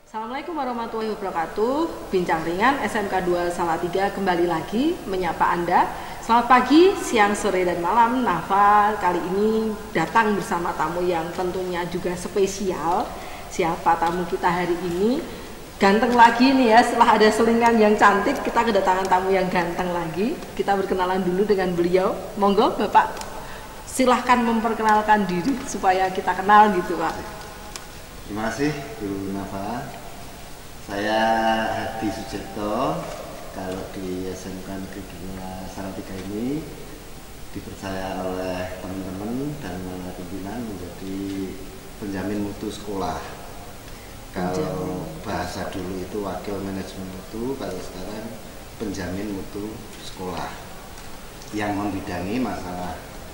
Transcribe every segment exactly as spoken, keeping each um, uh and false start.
Assalamualaikum warahmatullahi wabarakatuh. Bincang ringan S M K dua Salatiga kembali lagi menyapa Anda. Selamat pagi, siang, sore, dan malam. Nafa kali ini datang bersama tamu yang tentunya juga spesial. Siapa tamu kita hari ini? Ganteng lagi nih ya, setelah ada selingan yang cantik, kita kedatangan tamu yang ganteng lagi. Kita berkenalan dulu dengan beliau. Monggo Bapak, silahkan memperkenalkan diri supaya kita kenal gitu Pak. Terima kasih Bu Nafa. Saya Hadi Sucipto. Kalau di S M K Negeri dua Salatiga ini dipercaya oleh teman-teman dan pimpinan menjadi penjamin mutu sekolah. Kalau bahasa dulu itu wakil manajemen mutu, kalau sekarang penjamin mutu sekolah yang membidangi masalah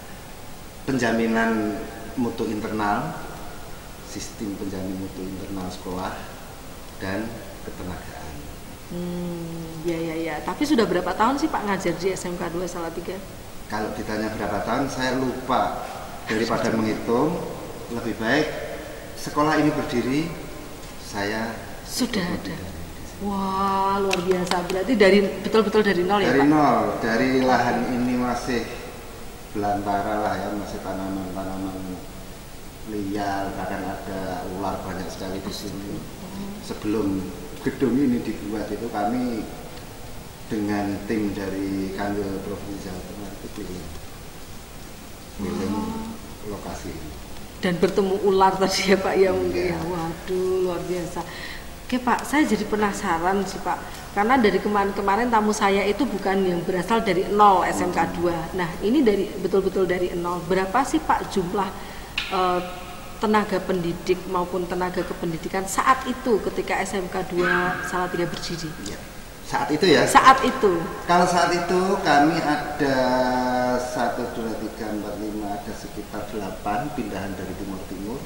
penjaminan mutu internal, sistem penjamin mutu internal sekolah, dan ketenagaan. Hmm, ya ya ya. Tapi sudah berapa tahun sih Pak ngajar di S M K dua Salatiga? Kalau ditanya berapa tahun, saya lupa. Daripada menghitung, lebih baik sekolah ini berdiri, saya sudah ada. Wah, luar biasa. Berarti dari betul-betul dari nol ya Pak? Dari nol, dari lahan ini masih belantara lah ya, masih tanaman-tanaman liar, bahkan ada ular banyak sekali di sini. Sebelum gedung ini dibuat itu kami dengan tim dari Kanwil Provinsi Jawa Tengah itu keliling, keliling oh. lokasi ini. Dan bertemu ular tadi ya Pak ya mungkin ya. Ya. Waduh, luar biasa. Oke Pak, saya jadi penasaran sih Pak, karena dari kemarin-kemarin tamu saya itu bukan yang berasal dari nol S M K dua. Nah ini dari betul-betul dari nol. Berapa sih Pak jumlah uh, tenaga pendidik maupun tenaga kependidikan saat itu ketika S M K dua Salatiga berdiri? Ya. Saat itu ya? Saat itu. Kalau saat itu kami ada satu, dua, tiga, empat, lima, ada sekitar delapan pindahan dari timur-timur.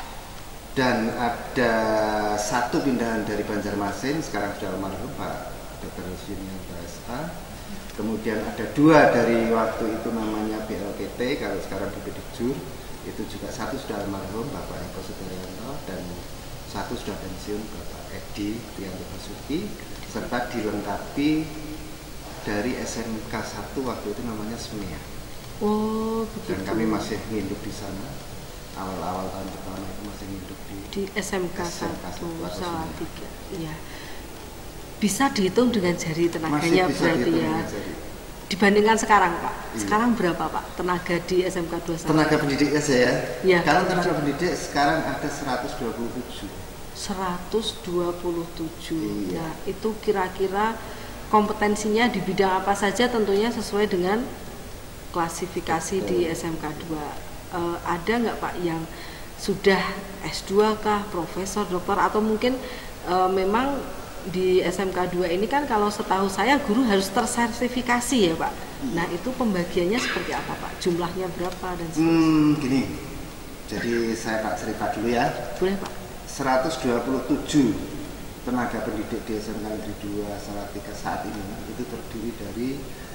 Dan ada satu pindahan dari Banjarmasin, sekarang sudah almarhum Pak Dokter Yusinian P S A. Kemudian ada dua dari waktu itu namanya B L P T, kalau sekarang B P Dikjur. Itu juga satu sudah almarhum Bapak Eko Sudaryanto dan satu sudah pensiun Bapak Edi Prianto Basuki, serta dilengkapi dari S M K satu waktu itu namanya Semia. Oh, begitu. Dan kami masih nginduk di sana. Awal-awal tahun pertama itu masih nginduk di, di S M K satu Salatiga. Iya. Bisa dihitung dengan jari tenaganya berarti ya. Dibandingkan sekarang Pak, iya. Sekarang berapa Pak tenaga di S M K dua Salatiga? Tenaga pendidiknya saya, ya, kalau tenaga pendidik sekarang ada seratus dua puluh tujuh. seratus dua puluh tujuh. Iya. Nah, itu kira-kira kompetensinya di bidang apa saja tentunya sesuai dengan klasifikasi Betul. Di S M K dua. Uh, ada nggak Pak yang sudah S dua kah, profesor, doktor, atau mungkin uh, memang di S M K dua ini kan kalau setahu saya guru harus tersertifikasi ya Pak. Nah itu pembagiannya seperti apa Pak? Jumlahnya berapa dan sebagainya? Hmm, gini, jadi saya tak cerita dulu ya. Boleh Pak. seratus dua puluh tujuh tenaga pendidik di S M K Negeri dua Salatiga saat ini itu terdiri dari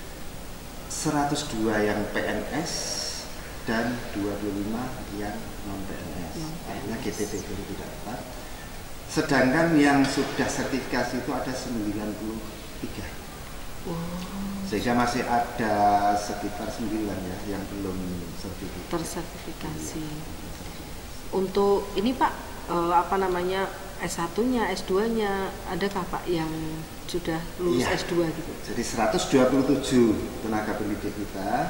seratus dua yang P N S dan dua puluh lima yang non P N S, artinya G T P guru tidak tetap. Sedangkan yang sudah sertifikasi itu ada sembilan puluh tiga. Wow. Sehingga masih ada sekitar sembilan ya yang belum sertifikasi. Tersertifikasi. Untuk ini Pak, eh, apa namanya S satu-nya, S dua-nya, adakah Pak yang sudah lulus ya. S dua gitu? Jadi seratus dua puluh tujuh tenaga pendidik kita.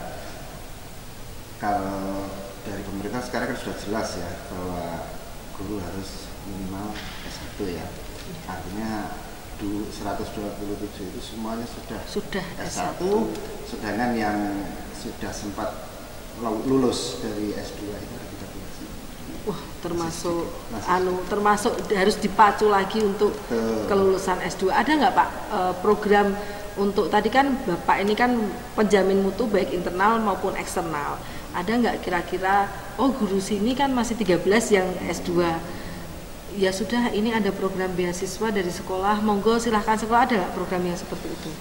Kalau dari pemerintah sekarang kan sudah jelas ya bahwa guru harus minimal S satu ya. Artinya seratus dua puluh tujuh itu semuanya sudah, sudah S satu, sedangkan yang sudah sempat lulus dari S dua itu ada tiga belas. Wah, termasuk anu termasuk harus dipacu lagi untuk Betul. Kelulusan S dua. Ada nggak Pak eh, program untuk tadi kan Bapak ini kan penjamin mutu baik internal maupun eksternal. Ada nggak kira-kira, oh guru sini kan masih tiga belas yang S dua, ya sudah ini ada program beasiswa dari sekolah, monggo silahkan sekolah, ada nggak program yang seperti itu?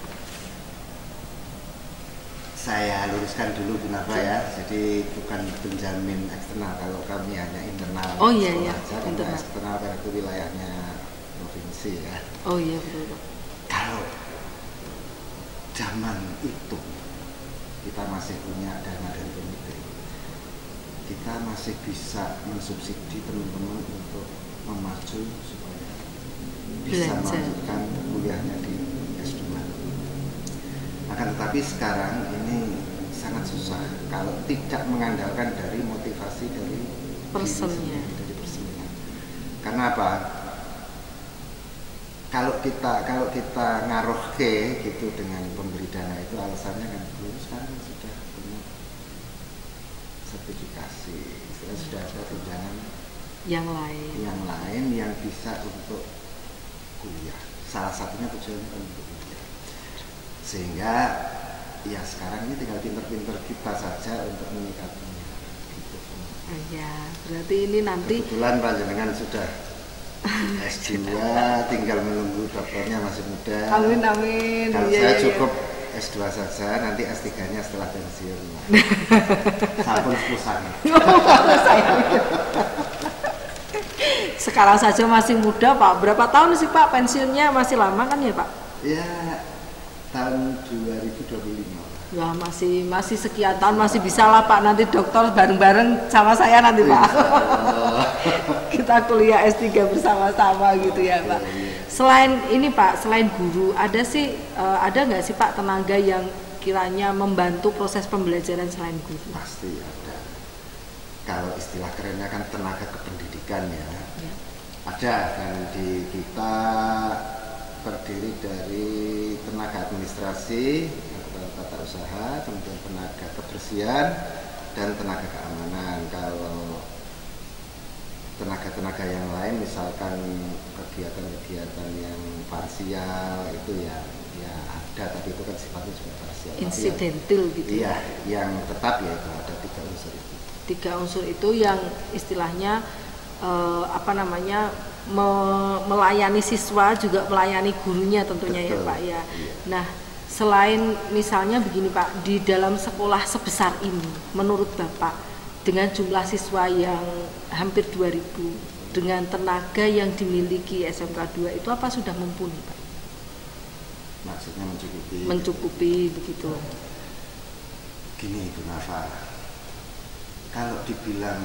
Saya luruskan dulu kenapa ya, jadi bukan penjamin eksternal, kalau kami hanya internal. Oh iya iya, internal, karena itu wilayahnya profesi ya. Oh iya betul Pak. Kalau zaman itu kita masih punya dana dari komite, kita masih bisa mensubsidi teman-teman untuk memacu supaya bisa Belajar. melanjutkan kuliahnya di S dua. Akan tetapi sekarang ini sangat susah kalau tidak mengandalkan dari motivasi dari Personnya. diri sendiri, dari personnya. Karena apa? Kalau kita kalau kita ngaruh ke gitu dengan pemberi dana itu alasannya kan belum sekarang sudah punya sertifikasi, sudah sudah ada tunjangan Yang lain. yang lain yang bisa untuk kuliah. Salah satunya tujuannya kan untuk kuliah. Sehingga ya sekarang ini tinggal pinter-pinter kita saja untuk menyikapinya. Gitu. Oh, ya, berarti ini nanti Kebetulan panjenengan sudah S dua, tinggal menunggu dokternya masih muda. amin amin. Kalau Iya, saya iya, cukup S dua saja, nanti S tiga-nya setelah pensiun. Sampun sepusan. Sekarang saja masih muda Pak. Berapa tahun sih Pak pensiunnya? Masih lama kan ya Pak? Ya, tahun dua ribu dua puluh lima. Ya masih masih sekian tahun masih bisa lah Pak, nanti dokter bareng-bareng sama saya nanti Pak. Kita kuliah S tiga bersama-sama gitu ya Pak. Selain ini Pak, selain guru, ada sih eh, ada nggak sih Pak tenaga yang kiranya membantu proses pembelajaran selain guru? Pasti ada. Kalau istilah kerennya kan tenaga kependidikan ya. Ya. Ada kan di kita terdiri dari tenaga administrasi, tata usaha, kemudian tenaga kebersihan dan tenaga keamanan. Kalau tenaga-tenaga yang lain misalkan kegiatan-kegiatan yang parsial itu ya ya ada, tapi itu kan sifatnya juga parsial. Insidental yang, gitu. Iya, yang tetap ya itu ada tiga unsur itu. Tiga unsur itu yang istilahnya eh, apa namanya me- melayani siswa juga melayani gurunya tentunya. Betul, ya Pak ya. Iya. Nah, selain misalnya begini Pak, di dalam sekolah sebesar ini, menurut Bapak, dengan jumlah siswa yang hampir dua ribu, dengan tenaga yang dimiliki S M K dua itu apa sudah mumpuni Pak? Maksudnya mencukupi? Mencukupi begitu. Gini Bu Nafa, kalau dibilang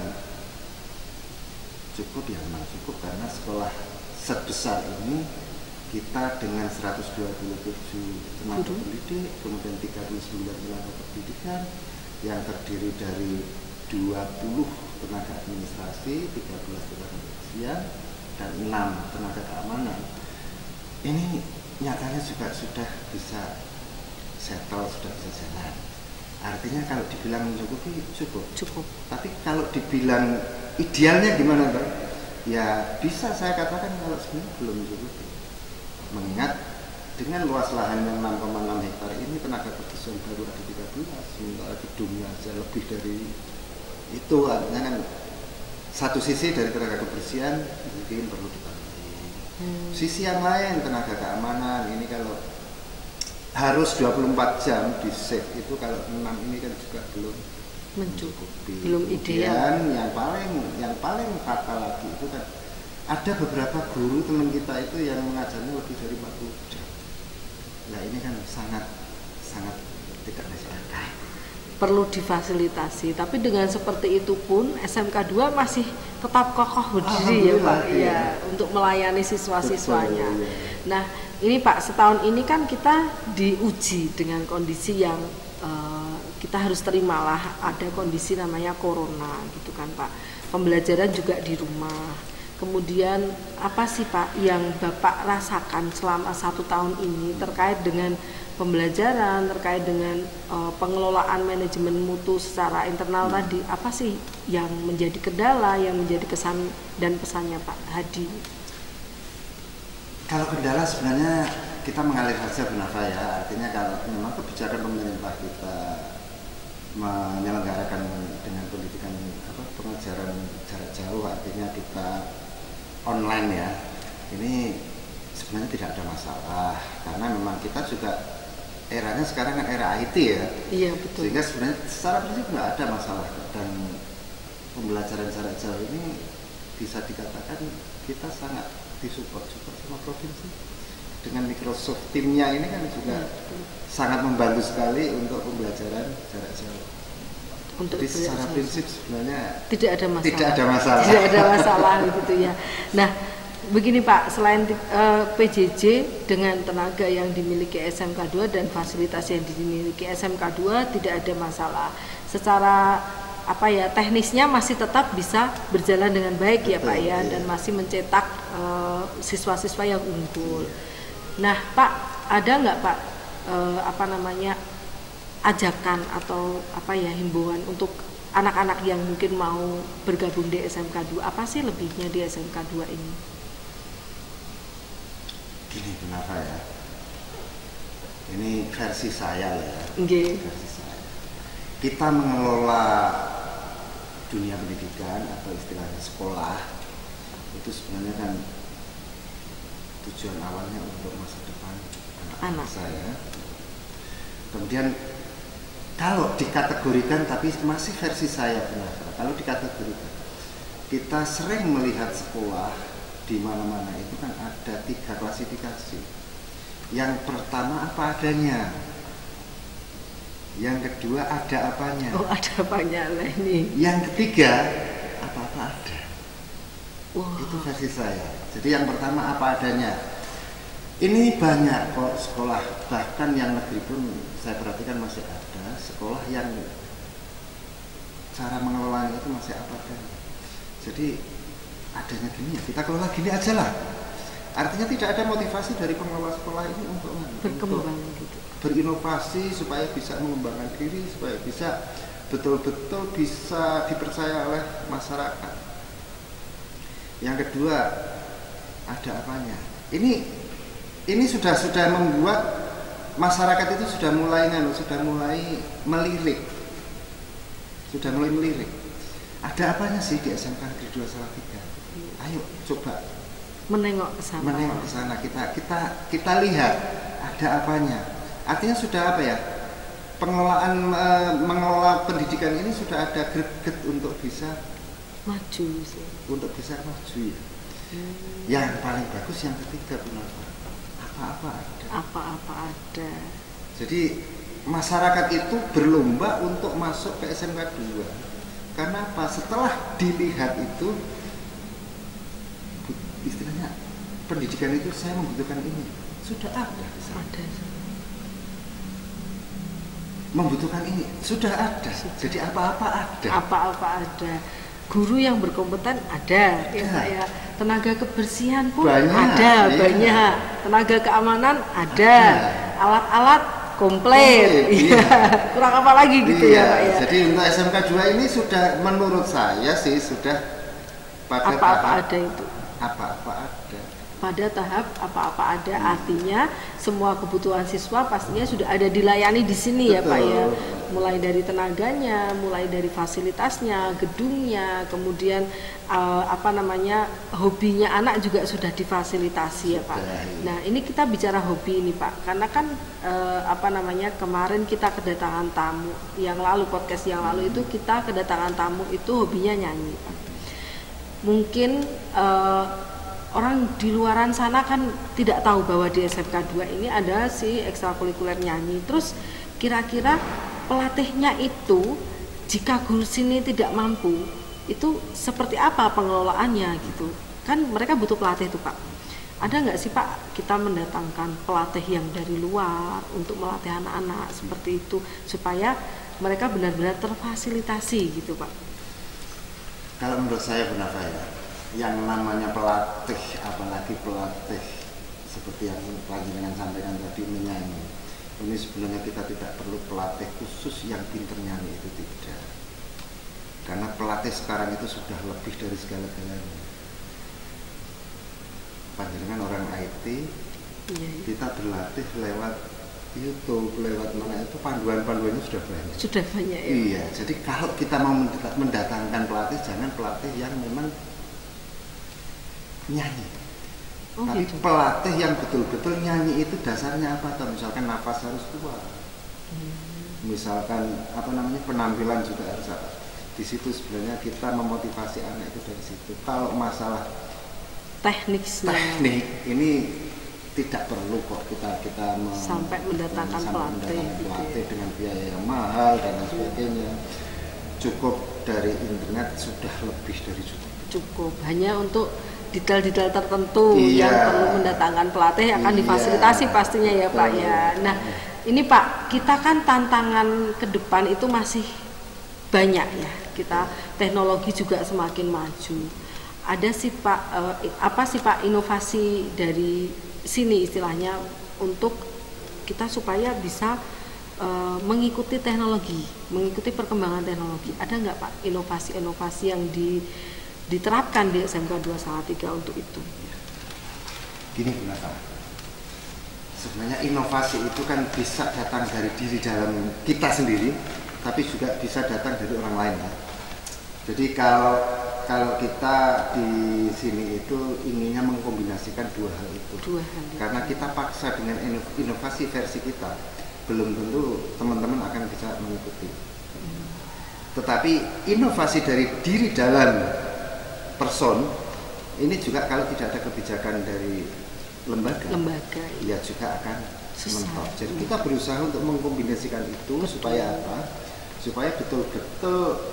cukup ya memang cukup, karena sekolah sebesar ini kita dengan seratus dua puluh tujuh tenaga pendidik, kemudian tiga puluh sembilan tenaga pendidikan yang terdiri dari dua puluh tenaga administrasi, tiga belas tenaga kebersihan, dan enam tenaga keamanan. Ini nyatanya juga sudah bisa settle, sudah bisa jalan. Artinya kalau dibilang mencukupi, cukup. Cukup. Tapi kalau dibilang idealnya gimana Mbak? Ya bisa saya katakan kalau sebenarnya belum mencukupi. Mengingat dengan luas lahan yang enam koma enam hektar ini, tenaga kebersihan baru ada tiga belas, sementara gedungnya saja lebih dari itu. Artinya kan satu sisi dari tenaga kebersihan mungkin perlu ditambahi. Hmm. Sisi yang lain tenaga keamanan ini kalau harus dua puluh empat jam di shift itu, kalau enam ini kan juga belum mencukupi. Belum ideal. Yang paling yang paling fatal lagi itu kan ada beberapa guru teman kita itu yang mengajarnya lebih dari empat puluh jam. Nah ini kan sangat sangat tidak masuk akal. Perlu difasilitasi, tapi dengan seperti itu pun S M K dua masih tetap kokoh berdiri ya Pak, ya, untuk melayani siswa-siswanya. Betul, ya. Nah ini Pak, setahun ini kan kita diuji dengan kondisi yang uh, kita harus terimalah, ada kondisi namanya corona gitu kan Pak. Pembelajaran juga di rumah. Kemudian apa sih Pak yang Bapak rasakan selama satu tahun ini terkait dengan pembelajaran, terkait dengan uh, pengelolaan manajemen mutu secara internal hmm. tadi? Apa sih yang menjadi kendala, yang menjadi kesan dan pesannya Pak Hadi? Kalau kendala sebenarnya kita mengalir saja Bu Nafa ya. Artinya kalau memang kebijakan pemerintah kita menyelenggarakan dengan pendidikan apa, pengajaran jarak jauh, artinya kita online ya, ini sebenarnya tidak ada masalah, karena memang kita juga eranya sekarang kan era I T ya. Iya betul. Sehingga sebenarnya secara prinsip nggak ada masalah, dan pembelajaran jarak jauh ini bisa dikatakan kita sangat disupport support sama provinsi dengan Microsoft timnya ini kan juga hmm. sangat membantu sekali untuk pembelajaran jarak jauh. Untuk jadi secara prinsip sebenarnya tidak ada masalah. Tidak ada masalah. Tidak ada masalah gitu ya. Nah, begini Pak, selain uh, P J J dengan tenaga yang dimiliki S M K dua dan fasilitas yang dimiliki S M K dua tidak ada masalah. Secara apa ya teknisnya masih tetap bisa berjalan dengan baik. Betul, ya Pak ya, iya. Dan masih mencetak uh, siswa-siswa yang unggul. Iya. Nah Pak, ada nggak Pak uh, apa namanya ajakan atau apa ya himbauan untuk anak-anak yang mungkin mau bergabung di S M K dua? Apa sih lebihnya di S M K dua ini? Gini, kenapa ya? Ini versi saya ya. Okay. Versi saya. Kita mengelola dunia pendidikan atau istilahnya sekolah itu sebenarnya kan tujuan awalnya untuk masa depan anak-anak saya. Kemudian kalau dikategorikan, tapi masih versi saya kenapa? Kalau dikategorikan, kita sering melihat sekolah di mana-mana itu kan ada tiga klasifikasi. Yang pertama apa adanya. Yang kedua ada apanya. Oh, ada apanya lah ini. Yang ketiga apa-apa ada. Wow. Itu versi saya. Jadi yang pertama apa adanya. Ini banyak kok sekolah, bahkan yang negeri pun saya perhatikan masih ada sekolah yang cara mengelolanya itu masih apa adanya. Jadi adanya gini ya, kita kelola gini aja lah. Artinya tidak ada motivasi dari pengelola sekolah ini untuk berkembang gitu. Berinovasi supaya bisa mengembangkan diri, supaya bisa betul-betul bisa dipercaya oleh masyarakat. Yang kedua, ada apanya. Ini ini sudah sudah membuat masyarakat itu sudah mulai nganu, sudah mulai melirik. Sudah mulai melirik. Ada apanya sih di S M K Negeri dua Salatiga? Ayo coba menengok ke sana. Menengok ke sana, kita kita kita lihat ada apanya. Artinya sudah apa ya? Pengelolaan e, mengelola pendidikan ini sudah ada greget untuk bisa maju sih. Untuk bisa maju ya. Hmm. Yang paling bagus yang ketiga kenapa? Apa-apa ada. Apa-apa ada. Jadi masyarakat itu berlomba untuk masuk ke S M K dua. Karena apa? Setelah dilihat itu istilahnya pendidikan itu saya membutuhkan ini. Sudah ada di sana. Ada. Membutuhkan ini sudah ada. Sudah. Jadi apa-apa ada. Apa-apa ada. Guru yang berkompeten ada, ada. Ya, ya. Tenaga kebersihan pun banyak, ada, iya. Banyak. Tenaga keamanan ada. Alat-alat komplit. Iya. Kurang apa lagi gitu iya. Ya Pak ya. Jadi untuk S M K dua ini sudah menurut saya sih sudah pada apa-apa ada itu. Apa-apa ada. Pada tahap apa-apa ada, hmm. Artinya semua kebutuhan siswa pastinya sudah ada dilayani di sini. Betul. Ya Pak ya. Mulai dari tenaganya, mulai dari fasilitasnya, gedungnya, kemudian uh, apa namanya hobinya anak juga sudah difasilitasi ya Pak. Nah ini kita bicara hobi ini Pak, karena kan uh, apa namanya kemarin kita kedatangan tamu yang lalu podcast yang lalu itu kita kedatangan tamu itu hobinya nyanyi Pak. Mungkin uh, orang di luaran sana kan tidak tahu bahwa di S M K dua ini ada si ekstrakurikuler nyanyi. Terus kira-kira pelatihnya itu jika guru sini tidak mampu, itu seperti apa pengelolaannya gitu? Kan mereka butuh pelatih tuh Pak. Ada nggak sih Pak kita mendatangkan pelatih yang dari luar untuk melatih anak-anak seperti itu supaya mereka benar-benar terfasilitasi gitu Pak? Kalau menurut saya benar ya, yang namanya pelatih, apalagi pelatih seperti yang Panjenengan sampaikan tadi menyanyi, ini sebenarnya kita tidak perlu pelatih khusus yang pinter nyanyi, itu tidak. Karena pelatih sekarang itu sudah lebih dari segala-galanya. Panjenengan orang I T, iya, iya. Kita berlatih lewat YouTube, lewat mana itu panduan-panduannya sudah banyak. Sudah banyak ya. Iya, jadi kalau kita mau mendatangkan pelatih, jangan pelatih yang memang nyanyi. Oh, tapi gitu. Pelatih yang betul-betul nyanyi itu dasarnya apa? Atau misalkan nafas harus kuat. Hmm. Misalkan apa namanya penampilan juga harus apa? Di situ sebenarnya kita memotivasi anak itu dari situ. Kalau masalah tekniknya. Teknik ini tidak perlu kok kita kita sampai mendatangkan pelatih, pelatih dengan biaya yang mahal dan sebagainya. Cukup dari internet sudah lebih dari cukup. Cukup hanya untuk detail-detail tertentu iya. yang perlu mendatangkan pelatih akan iya. difasilitasi pastinya ya Pak ya. Nah ini Pak, kita kan tantangan ke depan itu masih banyak ya. Kita teknologi juga semakin maju. Ada sih Pak, eh, apa sih Pak inovasi dari sini istilahnya untuk kita supaya bisa eh, mengikuti teknologi, mengikuti perkembangan teknologi. Ada nggak Pak inovasi-inovasi yang di, diterapkan di S M K dua Salatiga untuk itu? Gini kenapa? Sebenarnya inovasi itu kan bisa datang dari diri dalam kita sendiri, tapi juga bisa datang dari orang lain. Kan? Jadi kalau kalau kita di sini itu inginnya mengkombinasikan dua hal itu. Dua hal itu. Karena kita paksa dengan inovasi versi kita, belum tentu teman-teman akan bisa mengikuti. Hmm. Tetapi inovasi dari diri dalam person ini juga kalau tidak ada kebijakan dari lembaga, lembaga ya juga akan mentok. Jadi hmm. kita berusaha untuk mengkombinasikan itu Betul. supaya apa? Supaya betul-betul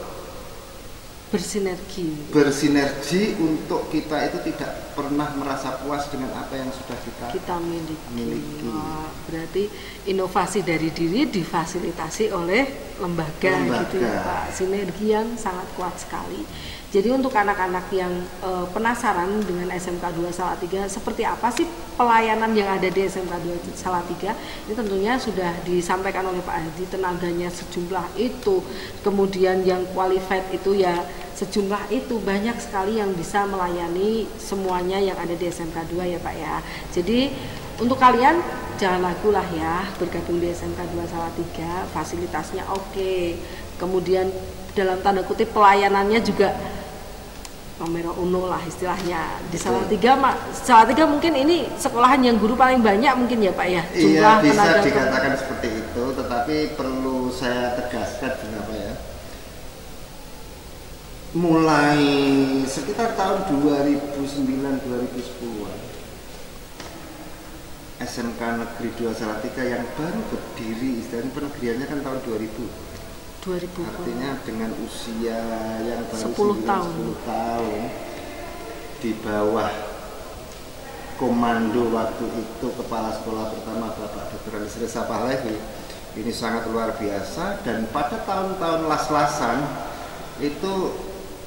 bersinergi bersinergi untuk kita itu tidak pernah merasa puas dengan apa yang sudah kita kita miliki, miliki. Wah, berarti inovasi dari diri difasilitasi oleh lembaga, lembaga gitu ya Pak, sinergi yang sangat kuat sekali. Jadi untuk anak-anak yang e, penasaran dengan S M K dua Salatiga seperti apa sih pelayanan yang ada di S M K dua Salatiga, ini tentunya sudah disampaikan oleh Pak Hadi, tenaganya sejumlah itu, kemudian yang qualified itu ya sejumlah itu, banyak sekali yang bisa melayani semuanya yang ada di S M K dua ya Pak ya. Jadi untuk kalian jangan ragu lah ya bergabung di S M K dua Salatiga, fasilitasnya oke, kemudian dalam tanda kutip pelayanannya juga nomor uno lah istilahnya di Salatiga. Salatiga mungkin ini sekolahan yang guru paling banyak mungkin ya Pak ya, jumlah iya, bisa dikatakan ke... seperti itu, tetapi perlu saya tegaskan kenapa ya, mulai sekitar tahun dua ribu sembilan dua ribu sepuluh S M K Negeri dua Salatiga yang baru berdiri, istilahnya penegriannya kan tahun dua ribu. dua ribu Artinya dengan usia yang baru sepuluh tahun. sepuluh tahun di bawah komando waktu itu Kepala Sekolah Pertama Bapak Doktor Alisreza Sapahlevi, ini sangat luar biasa. Dan pada tahun-tahun las-lasan itu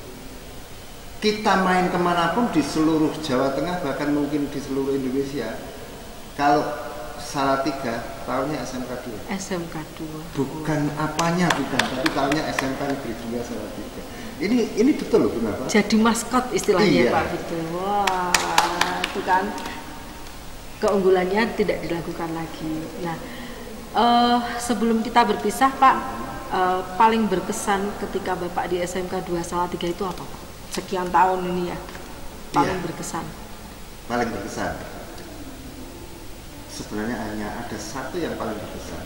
kita main kemanapun di seluruh Jawa Tengah, bahkan mungkin di seluruh Indonesia, kalau Salatiga tahunnya S M K dua. S M K dua. Bukan apanya bukan, tapi tahunnya S M K Negeri dua Salatiga. Ini ini betul loh kenapa? Jadi maskot istilahnya iya. Pak betul. Wah, itu kan keunggulannya tidak diragukan lagi. Nah, uh, sebelum kita berpisah Pak, uh, paling berkesan ketika Bapak di S M K dua Salatiga itu apa Pak? Sekian tahun ini ya, paling iya. berkesan. Paling berkesan. Sebenarnya hanya ada satu yang paling berkesan.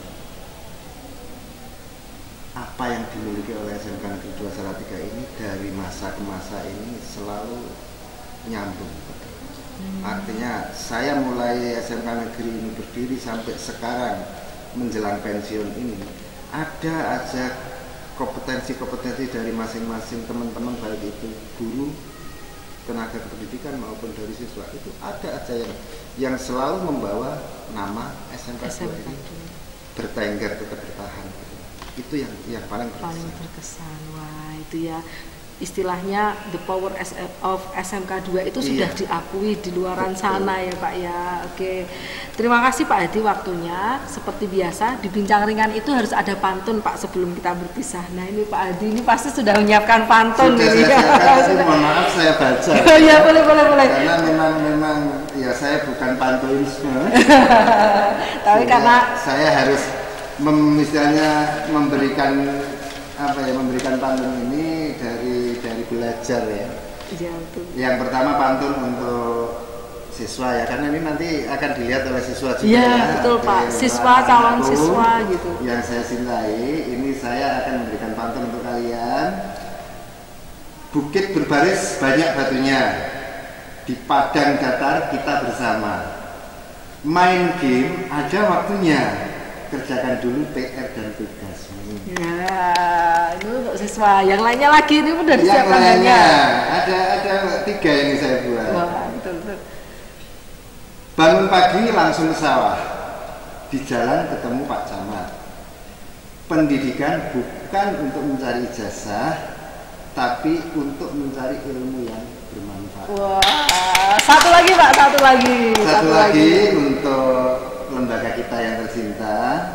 Apa yang dimiliki oleh S M K Negeri dua Salatiga ini dari masa ke masa ini selalu nyambung. Hmm. Artinya saya mulai S M K Negeri ini berdiri sampai sekarang menjelang pensiun ini, ada aja kompetensi-kompetensi dari masing-masing teman-teman, baik itu guru, tenaga kependidikan maupun dari siswa, itu ada aja yang yang selalu membawa nama S M K dua ini bertengger, tetap bertahan. Itu yang yang paling berkesan. Paling berkesan. Wah, itu ya istilahnya the power of S M K dua itu sudah iya. diakui di luaran Betul. sana ya Pak ya. Oke. Terima kasih Pak Hadi waktunya. Seperti biasa di Bincang Ringan itu harus ada pantun Pak sebelum kita berpisah. Nah, ini Pak Hadi ini pasti sudah menyiapkan pantun sudah ini. Saya siapkan, mohon maaf saya baca. Iya, boleh boleh boleh. Karena memang memang ya saya bukan pantunisme. Tapi karena saya harus mem, istilahnya memberikan apa ya, memberikan pantun ini dari dari belajar ya. Iya, betul. Yang pertama pantun untuk siswa ya, karena ini nanti akan dilihat oleh siswa juga. Iya, ya, betul Pak. Siswa, calon siswa gitu. Yang saya cintai, ini saya akan memberikan pantun untuk kalian. Bukit berbaris banyak batunya, di padang datar kita bersama. Main game ada waktunya, kerjakan dulu P R dan tugasmu. Ya, itu untuk siswa. Yang lainnya lagi ini udah Yang disiapkan lainnya banyak. ada ada tiga ini saya buat. Wah, betul betul. Bangun pagi langsung ke sawah, di jalan ketemu Pak Camat. Pendidikan bukan untuk mencari ijazah, tapi untuk mencari ilmu yang bermanfaat. Wah, satu lagi Pak, satu lagi. Satu, satu lagi, lagi untuk lembaga kita yang tercinta,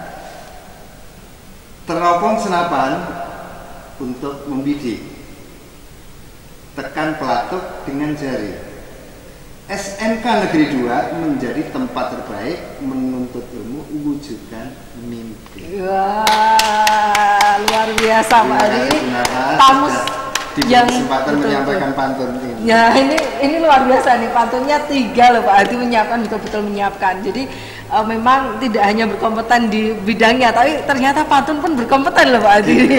teropong senapan untuk membidik, tekan pelatuk dengan jari. S M K Negeri dua menjadi tempat terbaik menuntut ilmu, wujudkan mimpi. Wah, luar biasa Pak Adi. Tamu yang kesempatan betul, menyampaikan betul. Pantun ini. Ya ini ini luar biasa nih, pantunnya tiga loh Pak Adi, menyiapkan betul-betul menyiapkan. Jadi uh, memang tidak hanya berkompeten di bidangnya, tapi ternyata pantun pun berkompeten loh Pak Adi.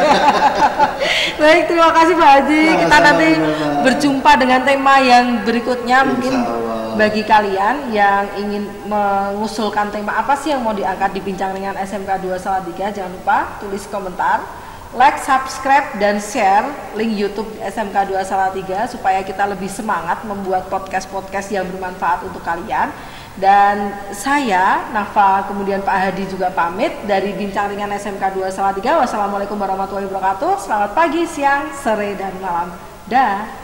Baik, terima kasih Pak Adi. Nah, kita nanti benar. berjumpa dengan tema yang berikutnya. Mungkin bagi kalian yang ingin mengusulkan tema apa sih yang mau diangkat di Bincang Ringan S M K dua Salatiga, jangan lupa tulis komentar, like, subscribe, dan share link YouTube S M K dua Salatiga supaya kita lebih semangat membuat podcast-podcast yang bermanfaat untuk kalian. Dan saya, Nafa, kemudian Pak Hadi juga pamit dari Bincang Ringan S M K dua Salatiga. Wassalamualaikum warahmatullahi wabarakatuh. Selamat pagi, siang, sore, dan malam. Dah.